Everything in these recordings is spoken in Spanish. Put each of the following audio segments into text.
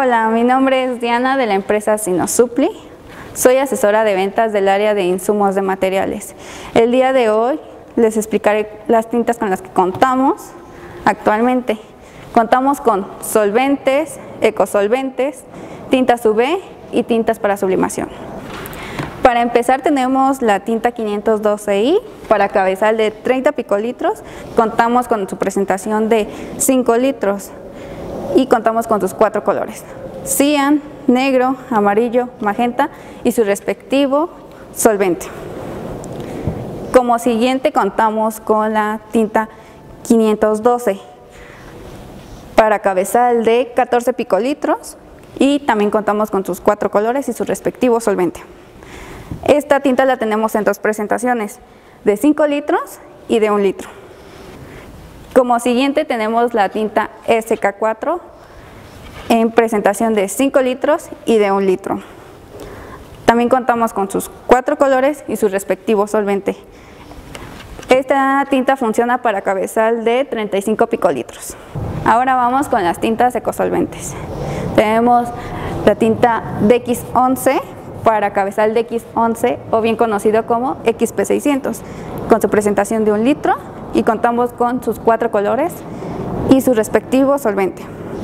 Hola, mi nombre es Diana de la empresa Sinosupli. Soy asesora de ventas del área de insumos de materiales. El día de hoy les explicaré las tintas con las que contamos actualmente. Contamos con solventes, ecosolventes, tintas UV y tintas para sublimación. Para empezar tenemos la tinta 512i para cabezal de 30 picolitros. Contamos con su presentación de 5 litros y contamos con sus 4 colores: cian, negro, amarillo, magenta y su respectivo solvente. Como siguiente contamos con la tinta 512 para cabezal de 14 picolitros y también contamos con sus 4 colores y su respectivo solvente. Esta tinta la tenemos en dos presentaciones, de 5 litros y de 1 litro. Como siguiente tenemos la tinta SK4 en presentación de 5 litros y de 1 litro. También contamos con sus 4 colores y su respectivo solvente. Esta tinta funciona para cabezal de 35 picolitros. Ahora vamos con las tintas ecosolventes. Tenemos la tinta DX11 para cabezal de X11 o bien conocido como XP600 con su presentación de 1 litro y contamos con sus 4 colores y su respectivo solvente.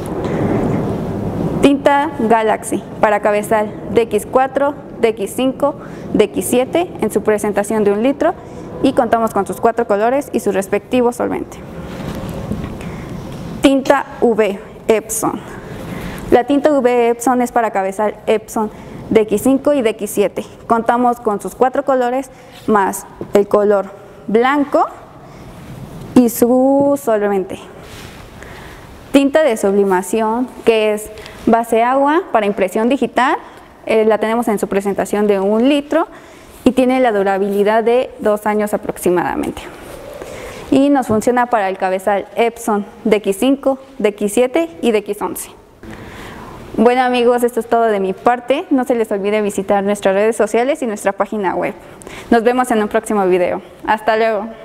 Tinta Galaxy para cabezal de X4, de X5, de X7 en su presentación de 1 litro y contamos con sus 4 colores y su respectivo solvente. Tinta UV Epson. La tinta UV Epson es para cabezal Epson de X5 y de X7. Contamos con sus 4 colores más el color blanco y su solvente. Tinta de sublimación, que es base agua para impresión digital, la tenemos en su presentación de 1 litro y tiene la durabilidad de 2 años aproximadamente. Y nos funciona para el cabezal Epson de X5, de X7 y de X11. Bueno amigos, esto es todo de mi parte. No se les olvide visitar nuestras redes sociales y nuestra página web. Nos vemos en un próximo video. Hasta luego.